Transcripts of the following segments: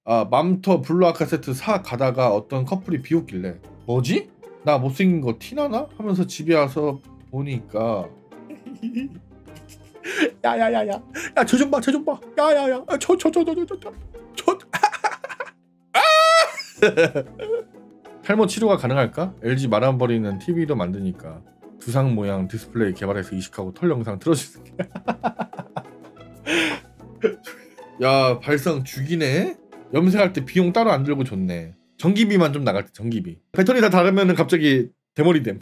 아, 맘터 블루아카 세트 사 가다가 어떤 커플이 비웃길래 뭐지? 나 못생긴 거 티나나? 하면서 집에 와서 보니까 야야야야 야 저 좀 봐 저 좀 봐 야야야 저 탈모 치료가 가능할까? LG 말아버리는 TV도 만드니까 두상 모양 디스플레이 개발해서 이식하고 털 영상 틀어주세요. 야 발상 죽이네. 염색할 때 비용 따로 안 들고 좋네. 전기비만 좀 나갈 때 전기비. 배터리 다 닳으면은 갑자기 대머리됨.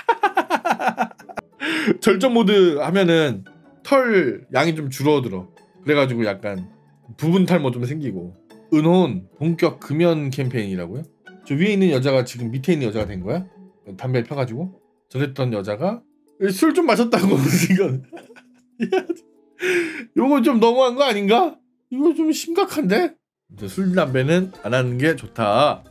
절전 모드 하면은 털 양이 좀 줄어들어. 그래가지고 약간 부분 탈모 좀 생기고. 은혼 본격 금연 캠페인이라고요? 저 위에 있는 여자가 지금 밑에 있는 여자가 된 거야? 담배 펴가지고 저랬던 여자가 술 좀 마셨다고 이건 요거 좀 너무한 거 아닌가? 이거 좀 심각한데? 술 담배는 안 하는 게 좋다.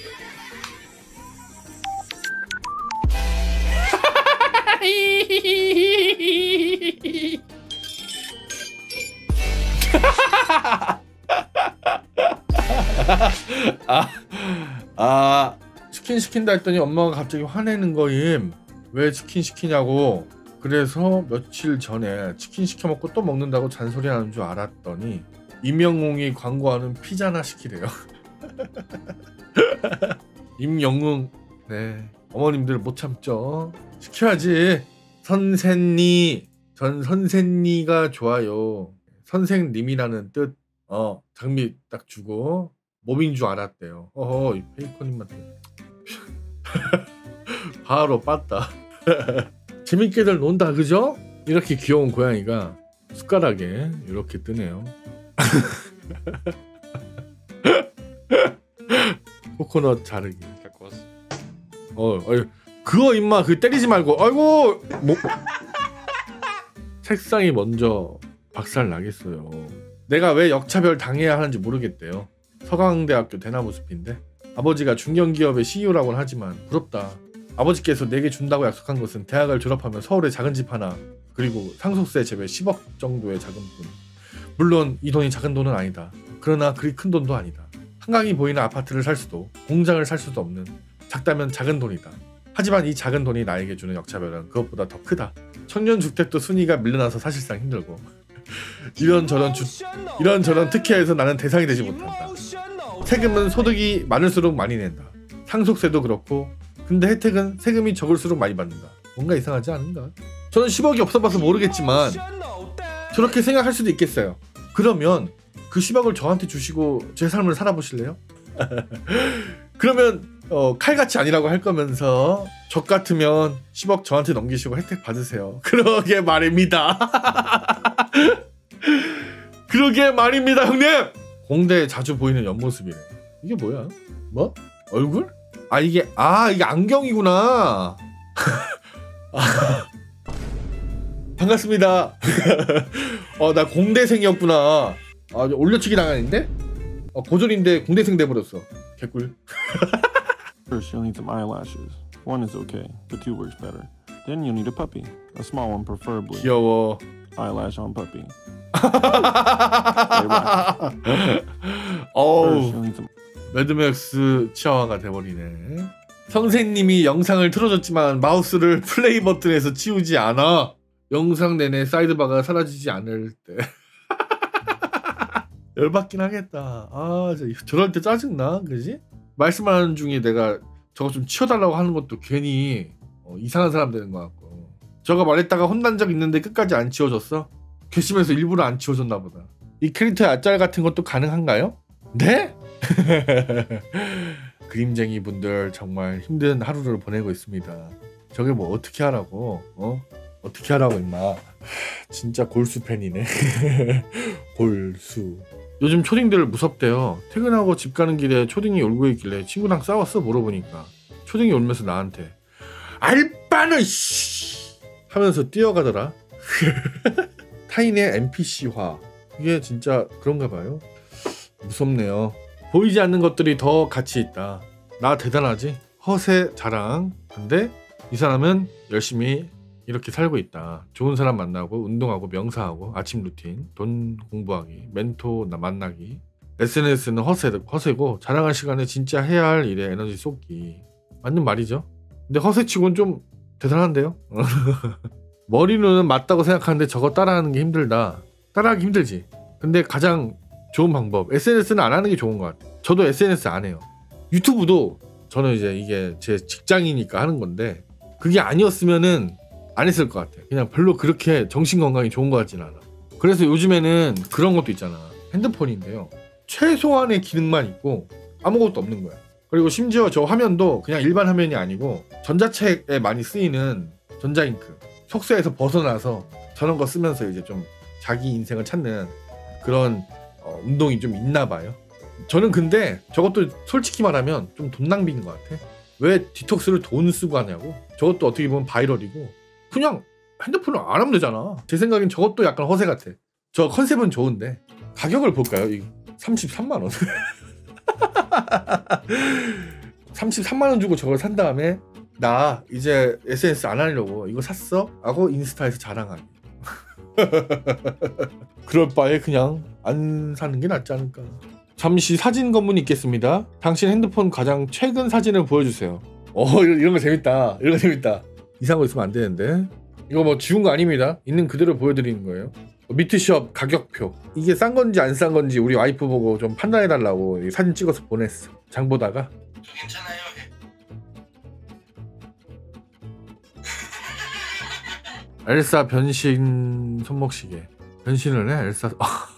치킨 시킨다 했더니 엄마가 갑자기 화내는 거임. 왜 치킨 시키냐고. 그래서 며칠 전에 치킨 시켜 먹고 또 먹는다고 잔소리하는 줄 알았더니 임영웅이 광고하는 피자나 시키래요. 임영웅 네 어머님들 못 참죠. 시켜야지. 선생니 전 선생니가 좋아요. 선생님이라는 뜻 장미 딱 주고 몸인 줄 알았대요. 어허 이 페이커님한테 바로 빠따. 재밌게들 논다 그죠? 이렇게 귀여운 고양이가 숟가락에 이렇게 뜨네요. 코코넛 자르기. 그거 임마 그 때리지 말고. 아이고 뭐 책상이 먼저 박살 나겠어요. 내가 왜 역차별 당해야 하는지 모르겠대요. 서강대학교 대나무 숲인데 아버지가 중견기업의 CEO라고는 하지만 부럽다. 아버지께서 내게 준다고 약속한 것은 대학을 졸업하면 서울에 작은 집 하나 그리고 상속세 제외 10억 정도의 작은 돈. 물론 이 돈이 작은 돈은 아니다. 그러나 그리 큰 돈도 아니다. 한강이 보이는 아파트를 살 수도 공장을 살 수도 없는 작다면 작은 돈이다. 하지만 이 작은 돈이 나에게 주는 역차별은 그것보다 더 크다. 청년주택도 순위가 밀려나서 사실상 힘들고 이런저런 특혜에서 나는 대상이 되지 못한다. 세금은 소득이 많을수록 많이 낸다. 상속세도 그렇고 근데 혜택은 세금이 적을수록 많이 받는다. 뭔가 이상하지 않은가? 저는 10억이 없어봐서 모르겠지만 저렇게 생각할 수도 있겠어요. 그러면 그 10억을 저한테 주시고 제 삶을 살아보실래요? 그러면 칼같이 아니라고 할 거면서 적 같으면 10억 저한테 넘기시고 혜택 받으세요. 그러게 말입니다. 그러게 말입니다 형님. 공대에 자주 보이는 옆모습이래. 이게 뭐야? 뭐? 얼굴? 이게 안경이구나. 반갑습니다. 나 공대생이었구나. 올려치기 당하는데? 고졸인데 공대생 돼버렸어. 개꿀. First, you'll need some eyelashes. One is okay, but two works better. Then you'll need a puppy, a small one preferably. 귀여워. Eyelash on puppy. 어우. 매드맥스 치아와가 돼버리네. 선생님이 영상을 틀어줬지만 마우스를 플레이 버튼에서 치우지 않아. 영상 내내 사이드바가 사라지지 않을 때. 열받긴 하겠다. 저럴 때 짜증나 그지? 말씀하는 중에 내가 저거 좀 치워달라고 하는 것도 괜히 이상한 사람 되는 것 같고. 저거 말했다가 혼난 적 있는데 끝까지 안 치워줬어? 괘씸해서 일부러 안 치워줬나 보다. 이 캐릭터의 앞짤 같은 것도 가능한가요? 네? 그림쟁이 분들 정말 힘든 하루를 보내고 있습니다. 저게 뭐 어떻게 하라고? 어떻게 하라고 임마. 진짜 골수 팬이네. 골수. 요즘 초딩들 무섭대요. 퇴근하고 집 가는 길에 초딩이 울고 있길래 친구랑 싸웠어 물어보니까 초딩이 울면서 나한테 알바는 씨 하면서 뛰어가더라. 타인의 NPC화. 이게 진짜 그런가 봐요. 무섭네요. 보이지 않는 것들이 더 가치 있다. 나 대단하지? 허세 자랑. 근데 이 사람은 열심히 이렇게 살고 있다. 좋은 사람 만나고 운동하고 명사하고 아침 루틴 돈 공부하기 멘토 만나기 SNS는 허세고 자랑할 시간에 진짜 해야 할 일에 에너지 쏟기. 맞는 말이죠. 근데 허세치곤 좀 대단한데요. 머리로는 맞다고 생각하는데 저거 따라하는 게 힘들다. 따라하기 힘들지. 근데 가장 좋은 방법, SNS는 안 하는 게 좋은 것 같아요. 저도 SNS 안 해요. 유튜브도 저는 이제 이게 제 직장이니까 하는 건데 그게 아니었으면은 안 했을 것 같아요. 그냥 별로 그렇게 정신건강이 좋은 것 같진 않아. 그래서 요즘에는 그런 것도 있잖아. 핸드폰인데요, 최소한의 기능만 있고 아무것도 없는 거야. 그리고 심지어 저 화면도 그냥 일반 화면이 아니고 전자책에 많이 쓰이는 전자잉크, 속세에서 벗어나서 저런 거 쓰면서 이제 좀 자기 인생을 찾는 그런 운동이 좀 있나 봐요. 저는 근데 저것도 솔직히 말하면 좀 돈 낭비인 것 같아. 왜 디톡스를 돈 쓰고 하냐고. 저것도 어떻게 보면 바이럴이고 그냥 핸드폰을 안 하면 되잖아. 제 생각엔 저것도 약간 허세 같아. 저 컨셉은 좋은데 가격을 볼까요? 33만 원. 33만 원 주고 저걸 산 다음에 나 이제 SNS 안 하려고 이거 샀어? 하고 인스타에서 자랑하기. 그럴 바에 그냥 안 사는 게 낫지 않을까. 잠시 사진 검문이 있겠습니다. 당신 핸드폰 가장 최근 사진을 보여주세요. 이런 거 재밌다. 이런 거 재밌다. 이상한 거 있으면 안 되는데. 이거 뭐 지운 거 아닙니다. 있는 그대로 보여드리는 거예요. 미트숍 가격표. 이게 싼 건지 안 싼 건지 우리 와이프 보고 좀 판단해달라고 사진 찍어서 보냈어. 장 보다가. 저 괜찮아요. 엘사 변신 손목시계. 변신을 해? 엘사.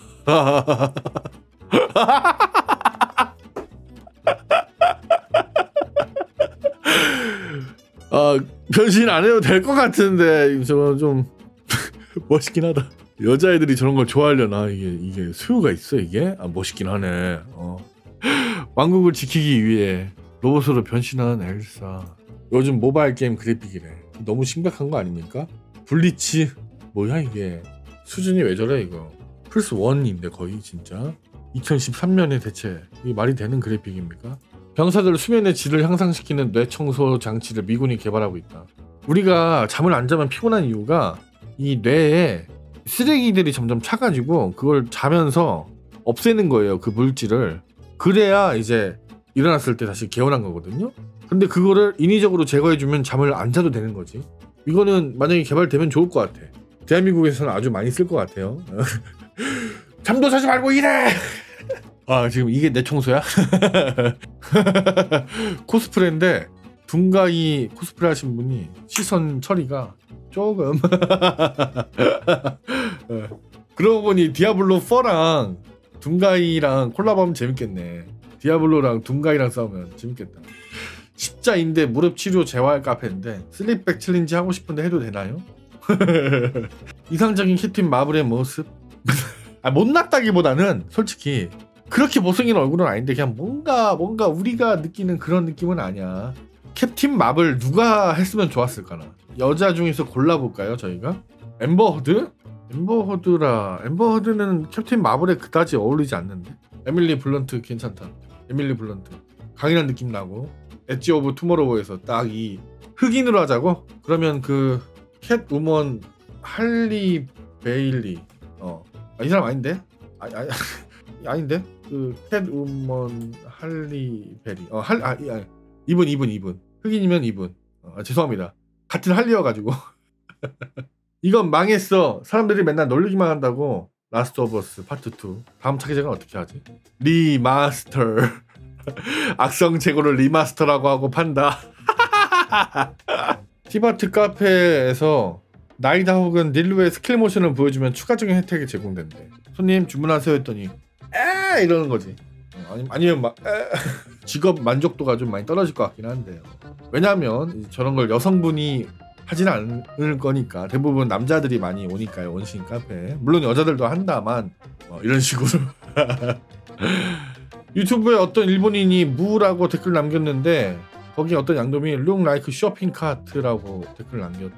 변신 안 해도 될 것 같은데 저거 좀 멋있긴 하다. 여자애들이 저런 걸 좋아하려나. 이게 수요가 있어 이게? 멋있긴 하네. 왕국을 지키기 위해 로봇으로 변신한 엘사. 요즘 모바일 게임 그래픽이래. 너무 심각한 거 아닙니까? 블리치 뭐야 이게. 수준이 왜 저래 이거. 플스 1인데 거의 진짜 2013년에 대체 이게 말이 되는 그래픽입니까? 병사들 수면의 질을 향상시키는 뇌청소 장치를 미군이 개발하고 있다. 우리가 잠을 안 자면 피곤한 이유가 이 뇌에 쓰레기들이 점점 차가지고 그걸 자면서 없애는 거예요. 그 물질을. 그래야 이제 일어났을 때 다시 개운한 거거든요. 근데 그거를 인위적으로 제거해주면 잠을 안 자도 되는 거지. 이거는 만약에 개발되면 좋을 것 같아. 대한민국에서는 아주 많이 쓸 것 같아요. 잠도 자지 말고 일해! 지금 이게 내 청소야? 코스프레인데 둥가이 코스프레 하신 분이 시선 처리가 조금 그러고 보니 디아블로 4랑 둥가이랑 콜라보하면 재밌겠네. 디아블로랑 둥가이랑 싸우면 재밌겠다. 십자인대 무릎 치료 재활 카페인데 슬립백 챌린지 하고 싶은데 해도 되나요? 이상적인 캡틴 마블의 모습? 못났다기보다는 솔직히 그렇게 못생긴 얼굴은 아닌데 그냥 뭔가 우리가 느끼는 그런 느낌은 아니야. 캡틴 마블 누가 했으면 좋았을까나. 여자 중에서 골라볼까요 저희가? 엠버 허드? 엠버 허드는 캡틴 마블에 그다지 어울리지 않는데. 에밀리 블런트 괜찮다. 에밀리 블런트 강인한 느낌 나고. 엣지 오브 투모로우에서 딱 이 흑인으로 하자고? 그러면 그 캣우먼 할리 베일리. 이 사람 아닌데? 아닌데? 그 캣우먼 할리 베리. 이분. 흑인이면 이분. 죄송합니다. 같은 할리여가지고. 이건 망했어. 사람들이 맨날 놀리기만 한다고. 라스트 오브 어스 파트 2. 다음 차기작은 어떻게 하지? 리마스터. 악성 재고를 리마스터라고 하고 판다. 티바트 카페에서 나이다 혹은 닐루의 스킬 모션을 보여주면 추가적인 혜택이 제공된대. 손님 주문하세요 했더니 이러는 거지. 아니면 막 직업 만족도가 좀 많이 떨어질 것 같긴 한데요. 왜냐하면 저런 걸 여성분이 하지는 않을 거니까. 대부분 남자들이 많이 오니까요. 원신 카페. 물론 여자들도 한다만 이런 식으로. 유튜브에 어떤 일본인이 무라고 댓글 남겼는데 거기 어떤 양dom이 look like shopping cart라고 댓글 남겼대.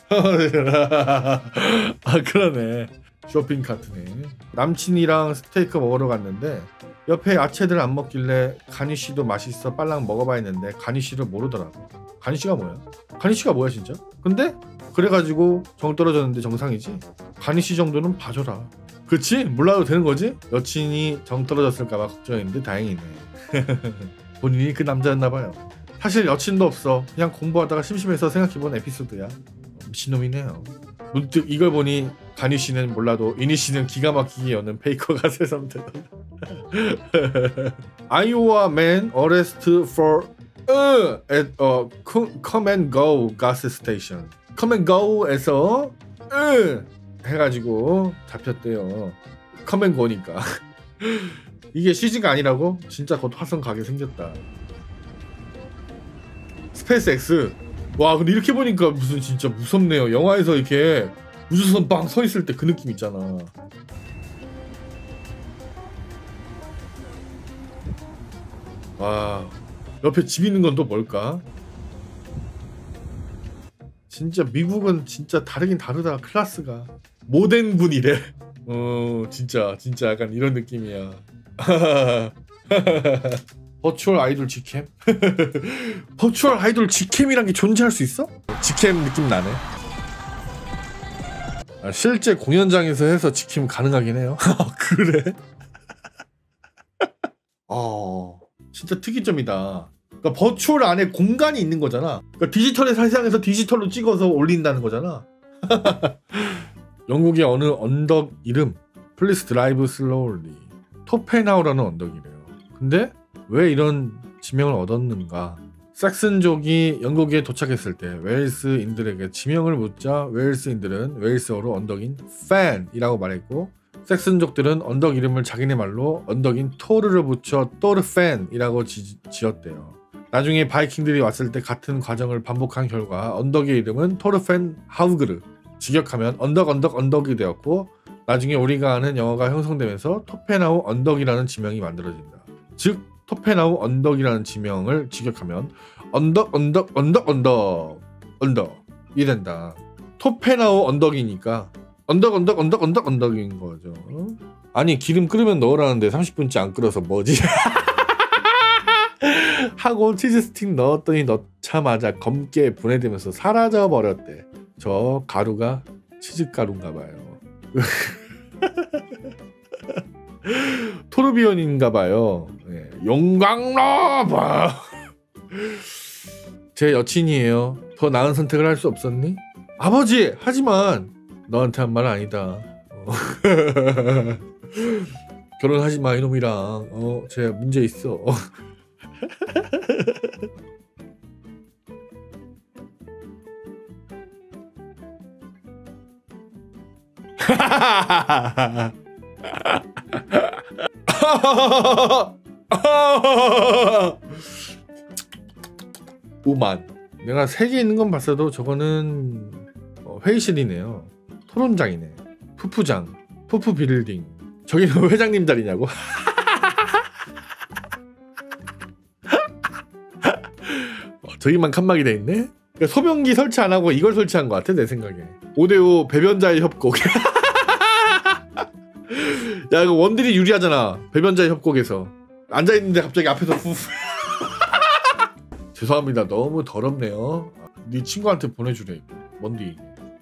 그러네. 쇼핑 카트네. 남친이랑 스테이크 먹으러 갔는데 옆에 야채들 안 먹길래 가니쉬도 맛있어 빨랑 먹어봐 했는데 가니쉬를 모르더라고. 가니쉬가 뭐야? 가니쉬가 뭐야 진짜? 근데 그래가지고 정 떨어졌는데 정상이지? 가니쉬 정도는 봐줘라. 그치? 몰라도 되는 거지? 여친이 정 떨어졌을까봐 걱정했는데 다행이네. 본인이 그 남자였나봐요. 사실 여친도 없어. 그냥 공부하다가 심심해서 생각해본 에피소드야. 미친놈이네요. 문득 이걸 보니 가니 씨는 몰라도 이니 씨는 기가 막히게 여는 페이커가 새삼되다. Iowa man arrested for at a come and go gas station. come and go에서 해가지고 잡혔대요. come and go니까. 이게 CG가 아니라고? 진짜 곧 화성 가게 생겼다. 스페이스 X. 와 근데 이렇게 보니까 무슨 진짜 무섭네요. 영화에서 이렇게 우주선 빵 서 있을 때 그 느낌 있잖아. 와 옆에 집 있는 건 또 뭘까? 진짜 미국은 진짜 다르긴 다르다. 클래스가 모den군이래. 진짜 약간 이런 느낌이야. 버추얼 아이돌 직캠? 버추얼 아이돌 직캠이란 게 존재할 수 있어? 직캠 느낌 나네. 실제 공연장에서 해서 직캠 가능하긴 해요. 그래? 진짜 특이점이다. 그러니까 버추얼 안에 공간이 있는 거잖아. 그러니까 디지털의 세상에서 디지털로 찍어서 올린다는 거잖아. 영국의 어느 언덕 이름 Please drive slowly. 토페나우라는 언덕이래요. 근데 왜 이런 지명을 얻었는가? 삭슨족이 영국에 도착했을 때 웨일스인들에게 지명을 묻자 웨일스인들은 웨일스어로 언덕인 팬이라고 말했고, 삭슨족들은 언덕 이름을 자기네 말로 언덕인 토르를 붙여 토르팬이라고 지었대요. 나중에 바이킹들이 왔을 때 같은 과정을 반복한 결과 언덕의 이름은 토르팬 하우그르, 직역하면 언덕이 되었고, 나중에 우리가 아는 영어가 형성되면서 토페나우 언덕이라는 지명이 만들어진다. 즉 토페나우 언덕이라는 지명을 직역하면 언덕이 된다. 토페나우 언덕이니까 언덕인 거죠. 아니 기름 끓으면 넣으라는데 30분째 안 끓어서 뭐지? 하고 치즈 스틱 넣었더니 넣자마자 검게 분해되면서 사라져 버렸대. 저 가루가 치즈 가루인가 봐요. 토르비언인가 봐요. 네. 용광로 봐. 제 여친이에요. 더 나은 선택을 할 수 없었니? 아버지! 하지만 너한테 한 말 아니다. 결혼하지 마 이놈이랑. 쟤 문제 있어. 오만. 내가 3개 있는 건 봤어도 저거는 회의실이네요. 토론장이네. 푸푸장, 푸푸 빌딩. 저기는 회장님 자리냐고? 저기만 칸막이 돼 있네. 그러니까 소변기 설치 안 하고 이걸 설치한 것 같아 내 생각에. 5대5 배변자의 협곡. 야 이거 원딜이 유리하잖아. 배변자의 협곡에서 앉아있는데 갑자기 앞에서 후. 죄송합니다. 너무 더럽네요. 네 친구한테 보내주래. 뭔디.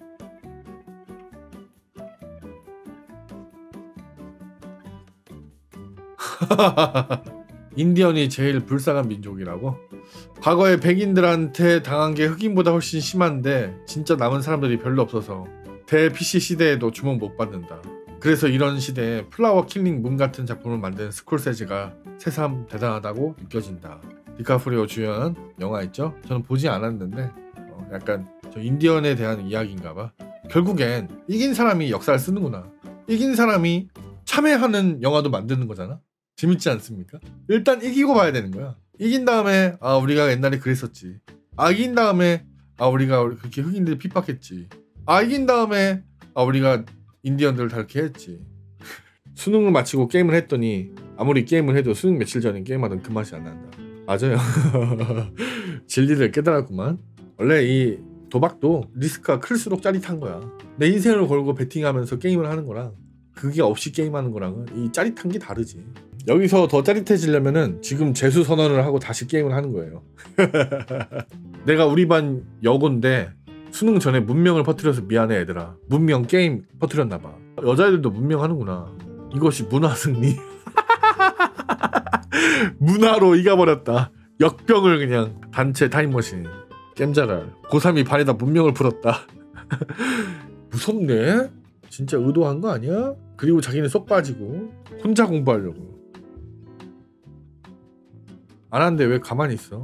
인디언이 제일 불쌍한 민족이라고? 과거에 백인들한테 당한 게 흑인보다 훨씬 심한데 진짜 남은 사람들이 별로 없어서 대 PC 시대에도 주목 못 받는다. 그래서 이런 시대에 플라워 킬링 문 같은 작품을 만든 스콜세지가 새삼 대단하다고 느껴진다. 디카프리오 주연 영화 있죠? 저는 보지 않았는데 약간 저 인디언에 대한 이야기인가봐. 결국엔 이긴 사람이 역사를 쓰는구나. 이긴 사람이 참여하는 영화도 만드는 거잖아. 재밌지 않습니까? 일단 이기고 봐야 되는 거야. 이긴 다음에 아 우리가 옛날에 그랬었지. 아 이긴 다음에 아 우리가 그렇게 흑인들이 핍박했지. 아 이긴 다음에 아 우리가 인디언들을 다 이렇게 했지. 수능을 마치고 게임을 했더니 아무리 게임을 해도 수능 며칠 전에 게임하던 그 맛이 안 난다. 맞아요. 진리를 깨달았구만. 원래 이 도박도 리스크가 클수록 짜릿한 거야. 내 인생을 걸고 베팅하면서 게임을 하는 거랑 그게 없이 게임하는 거랑은 이 짜릿한 게 다르지. 여기서 더 짜릿해지려면은 지금 재수 선언을 하고 다시 게임을 하는 거예요. 내가 우리 반 여고인데 수능 전에 문명을 퍼뜨려서 미안해 얘들아. 문명 게임 퍼뜨렸나봐. 여자애들도 문명하는구나. 이것이 문화 승리. 문화로 이겨버렸다. 역병을 그냥. 단체 타임머신. 겜자랄. 고3이 반에다 문명을 풀었다. 무섭네. 진짜 의도한 거 아니야? 그리고 자기는 쏙 빠지고 혼자 공부하려고. 안 하는데 왜 가만히 있어?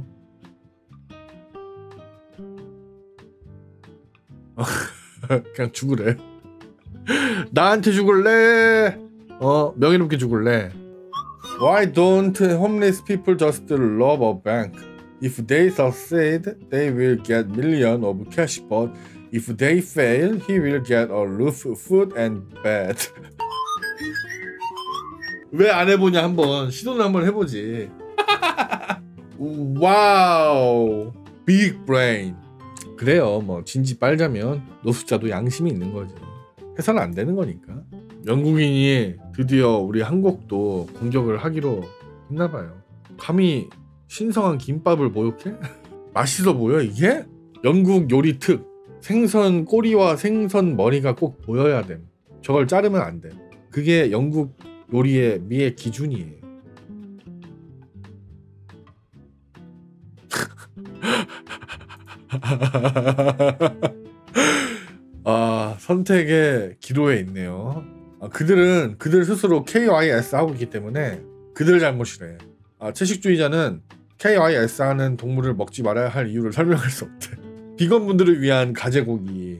그냥 죽으래. 나한테 죽을래? 명예롭게 죽을래. Why don't homeless people just rob a bank? If they succeed, they will get millions of cash, but if they fail, he will get a roof, food, and bed. 왜 안 해보냐? 한번 시도는 한번 해보지. 와우, 빅 브레인. 그래요. 뭐 진지 빨자면 노숙자도 양심이 있는 거지. 해서는 안 되는 거니까. 영국인이 드디어 우리 한국도 공격을 하기로 했나봐요. 감히 신성한 김밥을 모욕해? 맛있어 보여 이게? 영국 요리 특. 생선 꼬리와 생선 머리가 꼭 보여야 됨. 저걸 자르면 안 돼. 그게 영국 요리의 미의 기준이에요. 아, 선택의 기로에 있네요. 그들은 그들 스스로 KYS 하고 있기 때문에 그들 잘못이래. 채식주의자는 KYS 하는 동물을 먹지 말아야 할 이유를 설명할 수 없대. 비건분들을 위한 가재고기.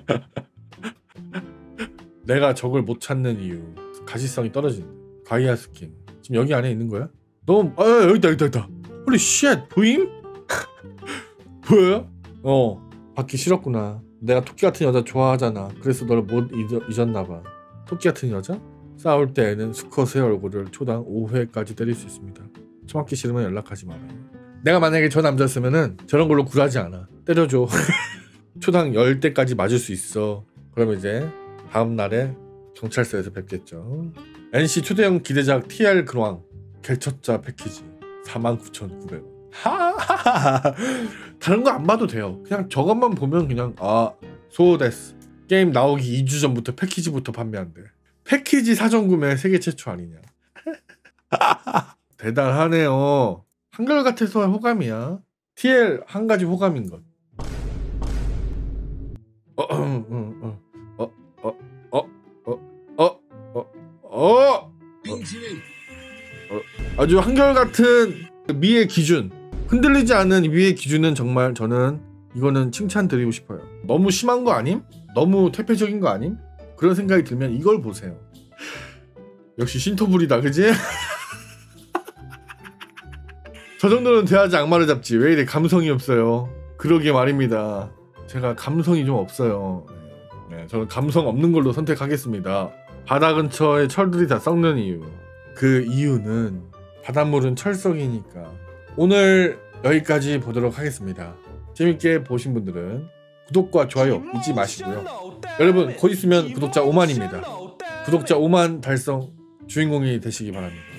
내가 저걸 못 찾는 이유. 가시성이 떨어진다. 가이아 스킨. 지금 여기 안에 있는 거야? 너무 여기 있다. 홀리 쉣. 보임? 보여요? 받기 싫었구나. 내가 토끼 같은 여자 좋아하잖아. 그래서 너를 못 잊었나봐. 토끼 같은 여자? 싸울 때에는 수컷의 얼굴을 초당 5회까지 때릴 수 있습니다. 처맞기 싫으면 연락하지 마라. 내가 만약에 저 남자였으면은 저런 걸로 굴하지 않아. 때려줘. 초당 10대까지 맞을 수 있어. 그러면 이제 다음날에 경찰서에서 뵙겠죠. NC 초대형 기대작 TR 근황 개척자 패키지 49,900원. 하하하. 다른 거 안 봐도 돼요. 그냥 저것만 보면 그냥 소데스. 게임 나오기 2주 전부터 패키지부터 판매한대. 패키지 사전 구매 세계 최초 아니냐. 대단하네요. 한결같아서 호감이야. TL 한 가지 호감인 것. 아주 한결같은 미의 기준. 흔들리지 않은 위의 기준은 정말 저는 이거는 칭찬드리고 싶어요. 너무 심한 거 아님? 너무 퇴폐적인 거 아님? 그런 생각이 들면 이걸 보세요. 역시 신토불이다, 그지? 저 정도는 돼야지 악마를 잡지. 왜 이래 감성이 없어요? 그러게 말입니다. 제가 감성이 좀 없어요. 네, 저는 감성 없는 걸로 선택하겠습니다. 바다 근처에 철들이 다 썩는 이유. 그 이유는 바닷물은 철석이니까. 오늘 여기까지 보도록 하겠습니다. 재밌게 보신 분들은 구독과 좋아요 잊지 마시고요. 여러분 곧 있으면 구독자 5만입니다. 구독자 5만 달성 주인공이 되시기 바랍니다.